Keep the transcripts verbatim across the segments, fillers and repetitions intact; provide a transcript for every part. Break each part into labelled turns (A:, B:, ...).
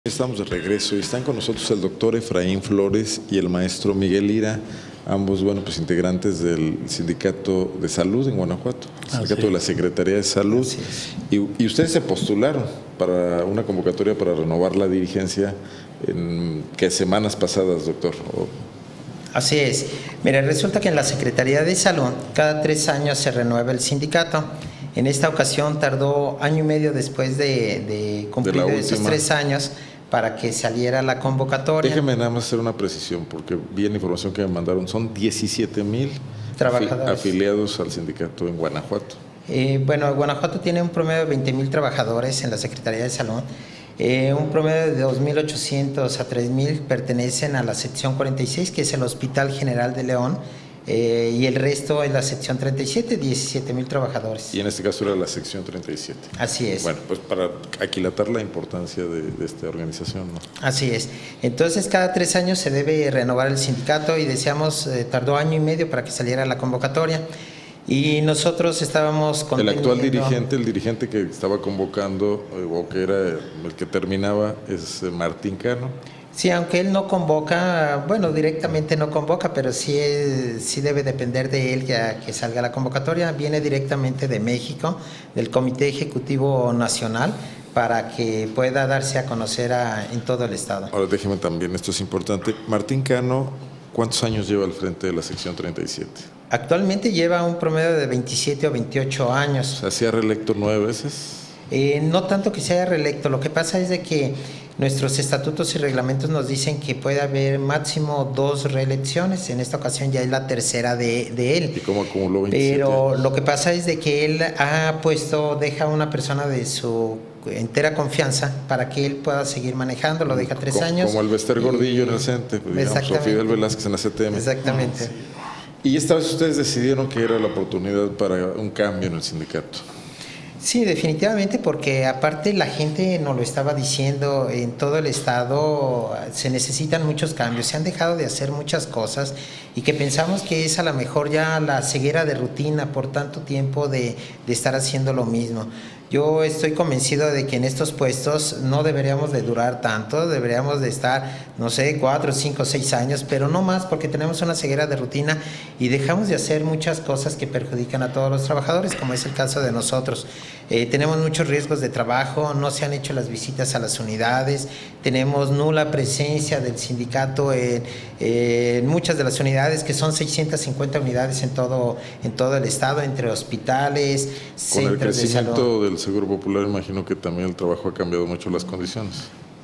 A: Estamos de regreso y están con nosotros el doctor Efraín Flores y el maestro Miguel Lira, ambos, bueno, pues integrantes del Sindicato de Salud en Guanajuato, el Sindicato de la Secretaría de Salud. Y, y ustedes se postularon para una convocatoria para renovar la dirigencia en ¿qué semanas pasadas, doctor? O...
B: Así es. Mira, resulta que en la Secretaría de Salud cada tres años se renueva el sindicato. En esta ocasión tardó año y medio después de, de cumplir de esos tres años para que saliera la convocatoria.
A: Déjeme nada más hacer una precisión, porque vi en la información que me mandaron, son diecisiete mil afiliados al sindicato en Guanajuato.
B: Eh, bueno, Guanajuato tiene un promedio de veinte mil trabajadores en la Secretaría de Salud. Eh, un promedio de dos mil ochocientos a tres mil pertenecen a la sección cuarenta y seis, que es el Hospital General de León, eh, y el resto es la sección treinta y siete, diecisiete mil trabajadores.
A: Y en este caso era la sección treinta y siete.
B: Así es.
A: Bueno, pues para aquilatar la importancia de, de esta organización, ¿no?
B: Así es. Entonces, cada tres años se debe renovar el sindicato y deseamos, eh, tardó año y medio para que saliera la convocatoria. Y nosotros estábamos
A: con el actual dirigente, el dirigente que estaba convocando eh, o que era el que terminaba es eh, Martín Cano.
B: Sí, aunque él no convoca, bueno, directamente no convoca, pero sí, es, sí debe depender de él que, que salga la convocatoria. Viene directamente de México, del Comité Ejecutivo Nacional, para que pueda darse a conocer a, en todo el estado.
A: Ahora déjeme también, esto es importante, Martín Cano, ¿cuántos años lleva al frente de la sección treinta y siete?
B: Actualmente lleva un promedio de veintisiete o veintiocho años.
A: O sea, ¿se ha reelecto nueve veces?
B: Eh, no tanto que se haya reelecto, lo que pasa es de que nuestros estatutos y reglamentos nos dicen que puede haber máximo dos reelecciones. En esta ocasión ya es la tercera de, de él.
A: ¿Y cómo acumuló veintisiete?
B: Pero lo que pasa es de que él ha puesto, deja a una persona de su entera confianza para que él pueda seguir manejando, lo deja tres
A: como,
B: años.
A: Como el Bester Gordillo y, en el CENTE, pues, digamos, o Fidel Velázquez en la C T M.
B: Exactamente.
A: Sí. Y esta vez ustedes decidieron que era la oportunidad para un cambio en el sindicato.
B: Sí, definitivamente, porque aparte la gente nos lo estaba diciendo, en todo el estado se necesitan muchos cambios, se han dejado de hacer muchas cosas y que pensamos que es a lo mejor ya la ceguera de rutina por tanto tiempo de, de estar haciendo lo mismo. Yo estoy convencido de que en estos puestos no deberíamos de durar tanto, deberíamos de estar, no sé, cuatro, cinco, seis años, pero no más, porque tenemos una ceguera de rutina y dejamos de hacer muchas cosas que perjudican a todos los trabajadores, como es el caso de nosotros. Eh, tenemos muchos riesgos de trabajo, no se han hecho las visitas a las unidades, tenemos nula presencia del sindicato en, eh, en muchas de las unidades, que son seiscientas cincuenta unidades en todo, en todo el estado, entre hospitales, centros de salud.
A: Con el crecimiento del Seguro Popular, imagino que también el trabajo ha cambiado mucho las condiciones.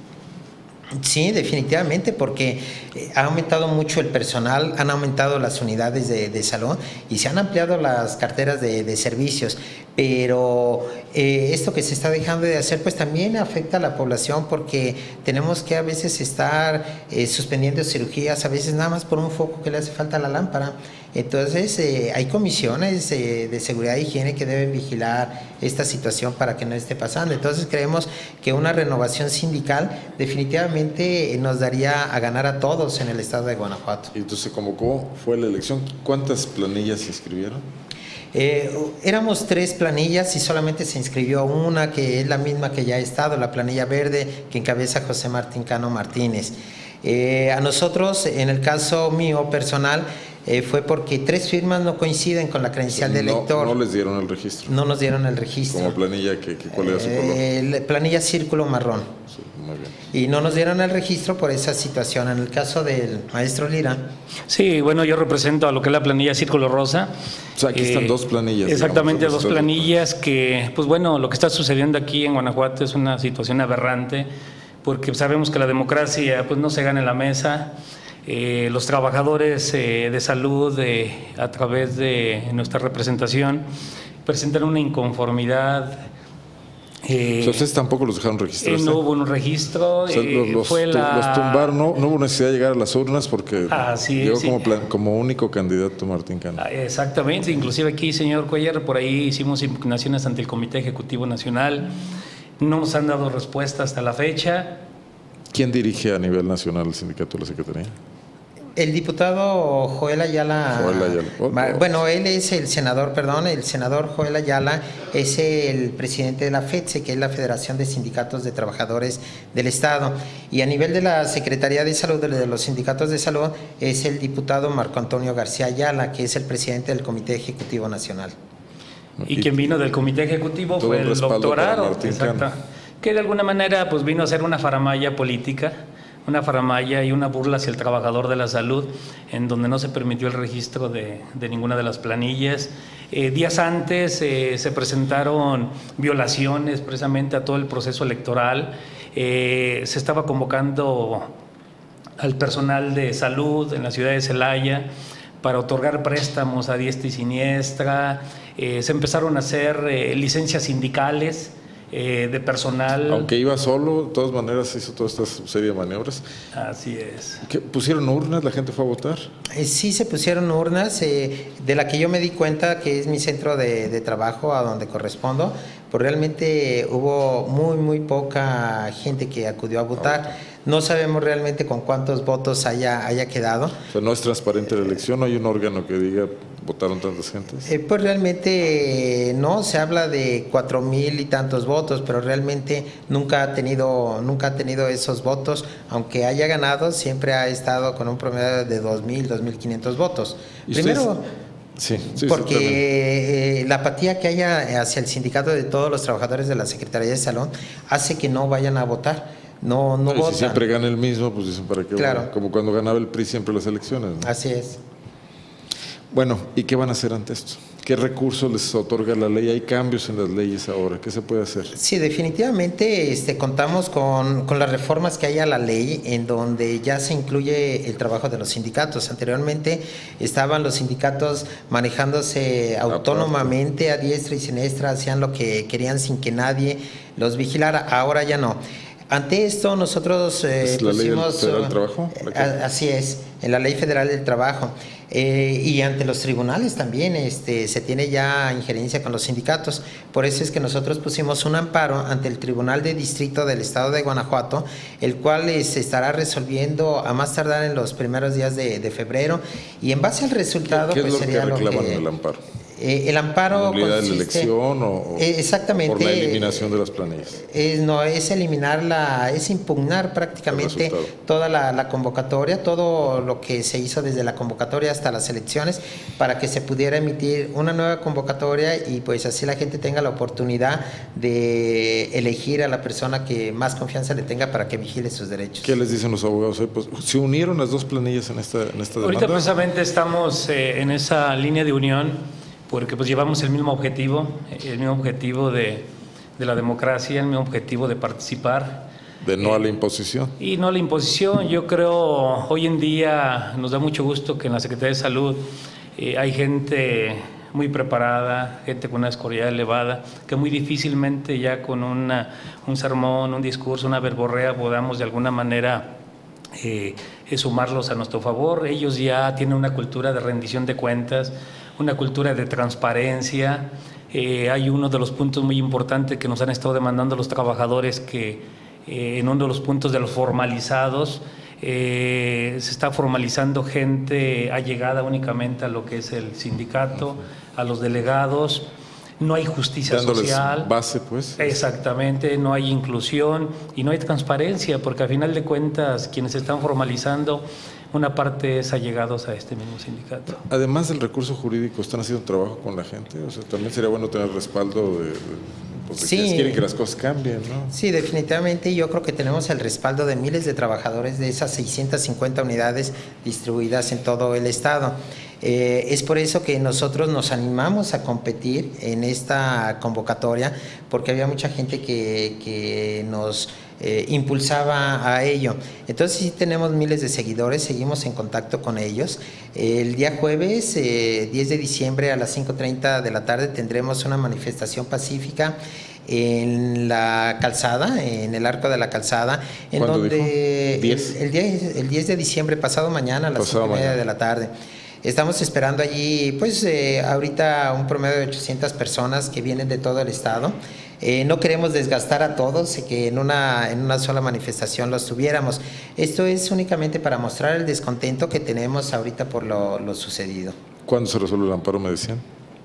B: Sí, definitivamente, porque ha aumentado mucho el personal, han aumentado las unidades de, de salud y se han ampliado las carteras de, de servicios, pero eh, esto que se está dejando de hacer pues también afecta a la población, porque tenemos que a veces estar eh, suspendiendo cirugías, a veces nada más por un foco que le hace falta a la lámpara. Entonces eh, hay comisiones eh, de seguridad e higiene que deben vigilar esta situación para que no esté pasando. Entonces creemos que una renovación sindical definitivamente nos daría a ganar a todos en el estado de Guanajuato.
A: Y entonces se convocó, fue la elección. ¿Cuántas planillas se inscribieron?
B: Eh, éramos tres planillas y solamente se inscribió una, que es la misma que ya ha estado, la planilla verde, que encabeza José Martín Cano Martínez. Eh, a nosotros, en el caso mío personal, eh, fue porque tres firmas no coinciden con la credencial de elector.
A: No, no les dieron el registro.
B: No nos dieron el registro.
A: ¿Como planilla? ¿qué, qué, ¿Cuál era su color?
B: Eh, planilla círculo marrón.
A: Sí, muy bien.
B: Y no nos dieron el registro por esa situación. En el caso del maestro Lira.
C: Sí, bueno, yo represento a lo que es la planilla círculo rosa.
A: O sea, aquí eh, están dos planillas.
C: Exactamente, digamos, dos planillas que, pues bueno, lo que está sucediendo aquí en Guanajuato es una situación aberrante, porque sabemos que la democracia pues no se gana en la mesa. Eh, los trabajadores eh, de salud, eh, a través de nuestra representación, presentan una inconformidad.
A: Eh, o sea, ustedes tampoco los dejaron registrar.
C: Eh, no hubo un registro.
A: O sea, los, los,
C: fue la...
A: los tumbaron, no, no hubo necesidad de llegar a las urnas porque
C: ah, sí,
A: llegó
C: sí.
A: como, plan, como único candidato Martín Cano.
C: Ah, exactamente, inclusive aquí, señor Cuellar, por ahí hicimos impugnaciones ante el Comité Ejecutivo Nacional. No nos han dado respuesta hasta la fecha.
A: ¿Quién dirige a nivel nacional el sindicato de la Secretaría?
B: El diputado Joel Ayala,
A: Joel Ayala. Oh, oh.
B: Bueno, él es el senador, perdón, el senador Joel Ayala es el presidente de la FETSE, que es la Federación de Sindicatos de Trabajadores del Estado. Y a nivel de la Secretaría de Salud, de los sindicatos de salud, es el diputado Marco Antonio García Ayala, que es el presidente del Comité Ejecutivo Nacional.
C: Y quien vino del Comité Ejecutivo fue el doctor Aro, exacto, que de alguna manera pues vino a hacer una faramalla política, una faramalla y una burla hacia el trabajador de la salud, en donde no se permitió el registro de, de ninguna de las planillas. Eh, días antes eh, se presentaron violaciones precisamente a todo el proceso electoral. Eh, se estaba convocando al personal de salud en la ciudad de Celaya para otorgar préstamos a diestra y siniestra. Eh, se empezaron a hacer eh, licencias sindicales Eh, de personal.
A: Aunque iba solo, de todas maneras hizo toda esta serie de maniobras.
C: Así es.
A: ¿Qué, ¿Pusieron urnas? ¿La gente fue a votar?
B: Eh, sí, se pusieron urnas, eh, de la que yo me di cuenta que es mi centro de, de trabajo, a donde correspondo, pues realmente hubo muy, muy poca gente que acudió a votar. No sabemos realmente con cuántos votos haya, haya quedado.
A: O sea, no es transparente la elección, no hay un órgano que diga votaron tantas gentes.
B: Eh, pues realmente eh, no, se habla de cuatro mil y tantos votos, pero realmente nunca ha tenido, nunca ha tenido esos votos, aunque haya ganado, siempre ha estado con un promedio de dos mil, dos mil quinientos votos. Primero,
A: sí, sí,
B: porque eh, la apatía que haya hacia el sindicato de todos los trabajadores de la Secretaría de Salud hace que no vayan a votar. No, no, no votan.
A: Si siempre gana el mismo, pues dicen para qué.
B: Claro.
A: Bueno, como cuando ganaba el P R I siempre las elecciones, ¿no?
B: Así es.
A: Bueno, ¿y qué van a hacer ante esto? ¿Qué recursos les otorga la ley? ¿Hay cambios en las leyes ahora? ¿Qué se puede hacer?
B: Sí, definitivamente este, contamos con, con las reformas que hay a la ley, en donde ya se incluye el trabajo de los sindicatos. Anteriormente estaban los sindicatos manejándose autónomamente, a diestra y siniestra, hacían lo que querían sin que nadie los vigilara. Ahora ya no. Ante esto nosotros eh,
A: ¿Es la
B: pusimos,
A: ley federal del trabajo?
B: Así es, en la Ley Federal del Trabajo. Eh, y ante los tribunales también este, se tiene ya injerencia con los sindicatos. Por eso es que nosotros pusimos un amparo ante el Tribunal de Distrito del Estado de Guanajuato, el cual eh, se estará resolviendo a más tardar en los primeros días de, de febrero. Y en base al resultado,
A: ¿Qué, qué
B: pues
A: es lo
B: sería
A: que reclaman
B: lo que,
A: en el amparo?
B: Eh, el amparo
A: ¿Nulidad
B: consiste,
A: de la elección o,
B: eh, exactamente,
A: por la eliminación de las planillas?
B: Es, no, es eliminar la, es impugnar prácticamente toda la, la convocatoria, todo lo que se hizo desde la convocatoria hasta las elecciones, para que se pudiera emitir una nueva convocatoria y pues así la gente tenga la oportunidad de elegir a la persona que más confianza le tenga para que vigile sus derechos.
A: ¿Qué les dicen los abogados? Pues, ¿se unieron las dos planillas en esta, en esta demanda?
C: Ahorita precisamente estamos eh, en esa línea de unión, porque pues llevamos el mismo objetivo, el mismo objetivo de, de la democracia, el mismo objetivo de participar.
A: De no
C: eh,
A: a la imposición.
C: Y no a la imposición. Yo creo, hoy en día nos da mucho gusto que en la Secretaría de Salud eh, hay gente muy preparada, gente con una escolaridad elevada, que muy difícilmente ya con una, un sermón, un discurso, una verborrea podamos de alguna manera eh, sumarlos a nuestro favor. Ellos ya tienen una cultura de rendición de cuentas, una cultura de transparencia. Eh, hay uno de los puntos muy importantes que nos han estado demandando los trabajadores, que eh, en uno de los puntos de los formalizados eh, se está formalizando gente allegada únicamente a lo que es el sindicato, a los delegados. No hay justicia
A: Dándoles
C: social.
A: Base, pues.
C: Exactamente, no hay inclusión y no hay transparencia, porque a final de cuentas quienes están formalizando, una parte es allegados a este mismo sindicato.
A: Además del recurso jurídico, ¿están haciendo trabajo con la gente? O sea, también sería bueno tener respaldo de, de, pues, de
B: sí,
A: quienes quieren que las cosas cambien, ¿no?
B: Sí, definitivamente yo creo que tenemos el respaldo de miles de trabajadores de esas seiscientas cincuenta unidades distribuidas en todo el estado. Eh, es por eso que nosotros nos animamos a competir en esta convocatoria, porque había mucha gente que, que nos eh, impulsaba a ello. Entonces sí tenemos miles de seguidores, seguimos en contacto con ellos. El día jueves, eh, diez de diciembre a las cinco treinta de la tarde tendremos una manifestación pacífica en la calzada, en el Arco de la Calzada, en donde
A: ¿diez?
B: El, el, diez, el diez de diciembre, pasado mañana a las cinco y media de la tarde. Estamos esperando allí, pues eh, ahorita un promedio de ochocientas personas que vienen de todo el estado. Eh, no queremos desgastar a todos, que en una, en una sola manifestación los tuviéramos. Esto es únicamente para mostrar el descontento que tenemos ahorita por lo, lo sucedido.
A: ¿Cuándo se resuelve el amparo, me decían?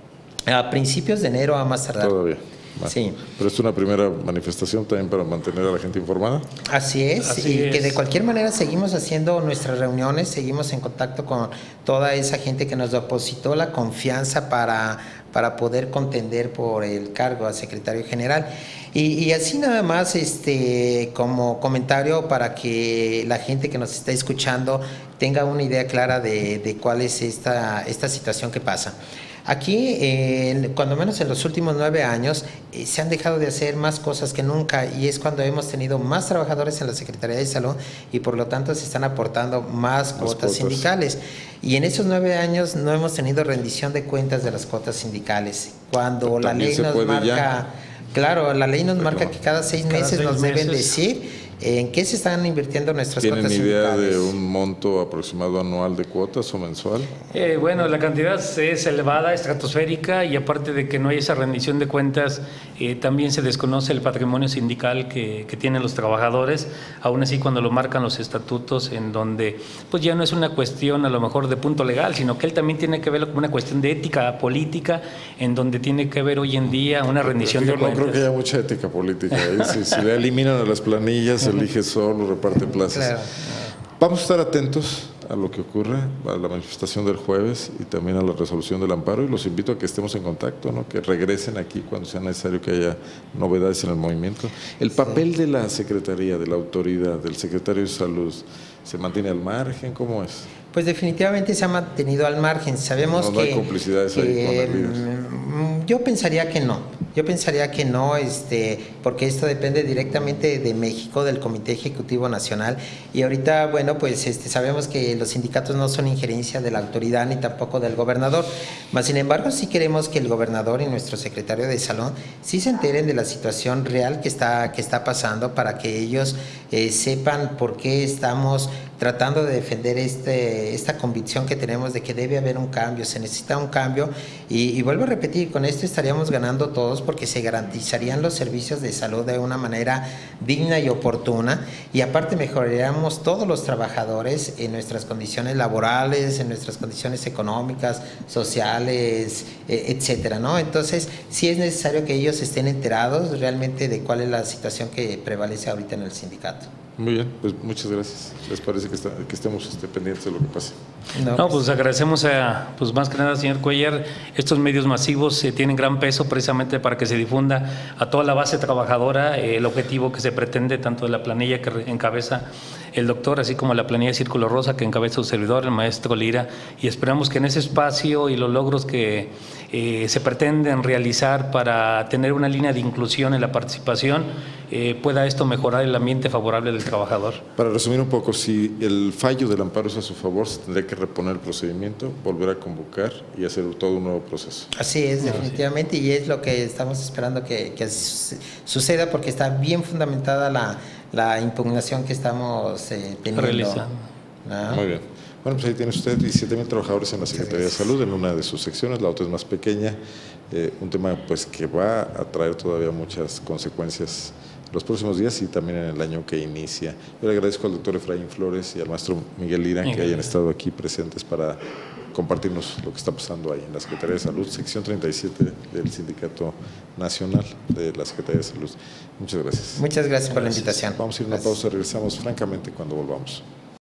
B: A principios de enero a más tardar.
A: Todavía. Bueno,
B: sí.
A: Pero es una primera manifestación también para mantener a la gente informada.
B: Así es,
C: Así
B: y
C: es.
B: que de cualquier manera seguimos haciendo nuestras reuniones, seguimos en contacto con toda esa gente que nos depositó la confianza para, para poder contender por el cargo a secretario general. Y, y así nada más, este, como comentario para que la gente que nos está escuchando tenga una idea clara de, de cuál es esta, esta situación que pasa. Aquí, eh, cuando menos en los últimos nueve años, eh, se han dejado de hacer más cosas que nunca y es cuando hemos tenido más trabajadores en la Secretaría de Salud y por lo tanto se están aportando más cuotas, cuotas sindicales. Y en esos nueve años no hemos tenido rendición de cuentas de las cuotas sindicales. Cuando la ley nos marca, ya. claro, la ley nos Pero marca que cada seis cada meses seis nos meses. deben decir ¿en qué se están invirtiendo nuestras cuotas sindicales?
A: ¿Tienen idea de un monto aproximado anual de cuotas o mensual?
C: Eh, bueno, la cantidad es elevada, estratosférica, y aparte de que no hay esa rendición de cuentas, eh, también se desconoce el patrimonio sindical que, que tienen los trabajadores, aún así cuando lo marcan los estatutos, en donde pues ya no es una cuestión a lo mejor de punto legal, sino que él también tiene que verlo como una cuestión de ética política, en donde tiene que ver hoy en día una rendición
A: Yo
C: de cuentas.
A: No creo que haya mucha ética política, ¿eh? si, si le eliminan a las planillas, elige solo, reparte plazas. Claro. Vamos a estar atentos a lo que ocurre, a la manifestación del jueves y también a la resolución del amparo, y los invito a que estemos en contacto, ¿no? Que regresen aquí cuando sea necesario que haya novedades en el movimiento. El papel de la Secretaría, de la autoridad, del Secretario de Salud, ¿se mantiene al margen? ¿Cómo es?
B: Pues definitivamente se ha mantenido al margen. Sabemos
A: no, no
B: que,
A: hay complicidades
B: que
A: ahí con el líder.
B: Yo pensaría que no. Yo pensaría que no, este, porque esto depende directamente de México, del Comité Ejecutivo Nacional. Y ahorita, bueno, pues este, sabemos que los sindicatos no son injerencia de la autoridad ni tampoco del gobernador. Mas, sin embargo, sí queremos que el gobernador y nuestro secretario de Salud sí se enteren de la situación real que está, que está pasando, para que ellos eh, sepan por qué estamos tratando de defender este, esta convicción que tenemos de que debe haber un cambio, se necesita un cambio. Y, y vuelvo a repetir, con esto estaríamos ganando todos, porque se garantizarían los servicios de salud de una manera digna y oportuna, y aparte mejoraríamos todos los trabajadores en nuestras condiciones laborales, en nuestras condiciones económicas, sociales, eh, etcétera, ¿no? Entonces, sí es necesario que ellos estén enterados realmente de cuál es la situación que prevalece ahorita en el sindicato.
A: Muy bien, pues muchas gracias. ¿Les parece que, está, que estemos este, pendientes de lo que pase?
C: No, no, pues agradecemos a, pues más que nada, señor Cuellar, estos medios masivos eh, tienen gran peso precisamente para que se difunda a toda la base trabajadora eh, el objetivo que se pretende, tanto de la planilla que encabeza el doctor, así como la planilla de Círculo Rosa que encabeza su servidor, el maestro Lira, y esperamos que en ese espacio y los logros que eh, se pretenden realizar para tener una línea de inclusión en la participación, eh, pueda esto mejorar el ambiente favorable del trabajador.
A: Para resumir un poco, si el fallo del amparo es a su favor, se tendría que reponer el procedimiento, volver a convocar y hacer todo un nuevo proceso.
B: Así es, definitivamente, y es lo que estamos esperando que, que suceda, porque está bien fundamentada la, la impugnación que estamos eh, teniendo.
C: Realizando.
B: ¿No?
A: Muy bien. Bueno, pues ahí tiene usted diecisiete mil trabajadores en la Secretaría de Salud, en una de sus secciones, la otra es más pequeña, eh, un tema pues que va a traer todavía muchas consecuencias los próximos días y también en el año que inicia. Yo le agradezco al doctor Efraín Flores y al maestro Miguel Lira que hayan estado aquí presentes para compartirnos lo que está pasando ahí en la Secretaría de Salud, sección treinta y siete del Sindicato Nacional de la Secretaría de Salud. Muchas gracias.
B: Muchas gracias por la invitación.
A: Vamos a ir a una pausa, regresamos francamente cuando volvamos.